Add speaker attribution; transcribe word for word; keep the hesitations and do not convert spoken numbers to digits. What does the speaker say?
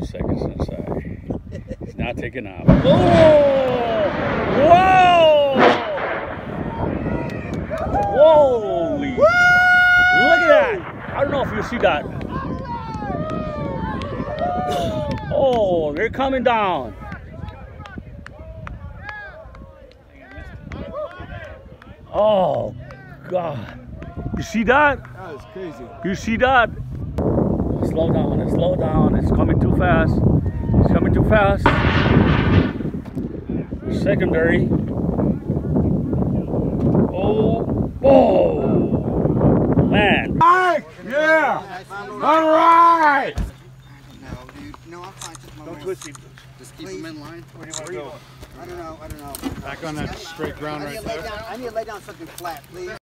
Speaker 1: seconds inside. He's not taking off. Oh! Whoa! Holy! Woo! Look at that! I don't know if you see that. Oh, they're coming down. Oh, God. You see that?
Speaker 2: That was crazy.
Speaker 1: You see that? Slow down, slow down. It's coming too fast. It's coming too fast. Secondary. Oh, oh, man.
Speaker 2: Mike! Yeah! All right!
Speaker 3: No, dude. No, I'm fine. Just my
Speaker 2: Don't
Speaker 3: way.
Speaker 2: twist him.
Speaker 3: Just keep him in line.
Speaker 2: Where do you want to go?
Speaker 3: I don't know. I don't know.
Speaker 2: Back on that straight ground
Speaker 3: I need
Speaker 2: right
Speaker 3: to lay
Speaker 2: there.
Speaker 3: down. I need to lay down something flat, please.